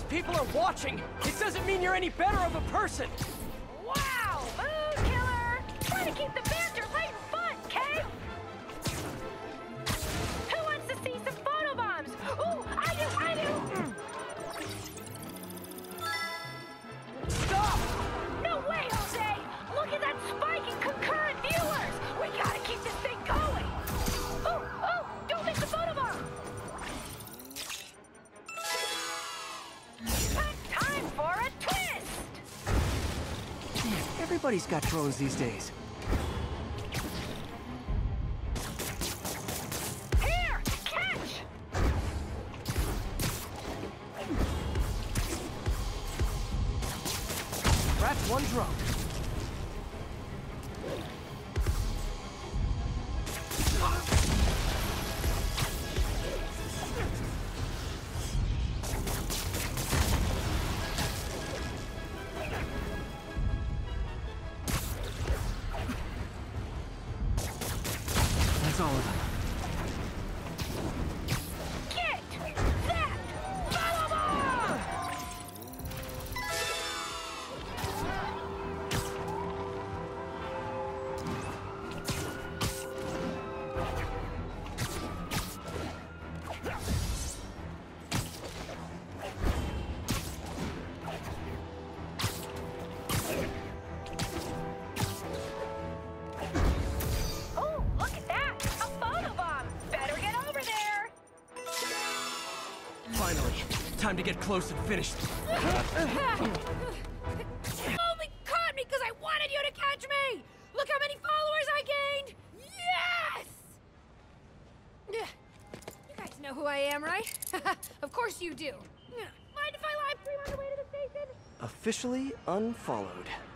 people are watching, it doesn't mean you're any better of a person! Wow! Mood killer! Try to keep the banter light and fun, Kay! Who wants to see some photobombs? Ooh, I do! Stop! No way, Jose! Look at that spike in concurrent viewers! We gotta keep this thing going! Oh, don't miss the photobomb! Time for a twist! Man, everybody's got drones these days. Here! Catch! That's one drone. That's all of them. Get that photobomb! Oh, look at that! A photobomb! Better get over there! Finally, time to get close and finish. You only caught me because I wanted you to catch me! Look how many followers I gained! Yes! You guys know who I am, right? Of course you do. Mind if I live stream on the way to the station? Officially unfollowed.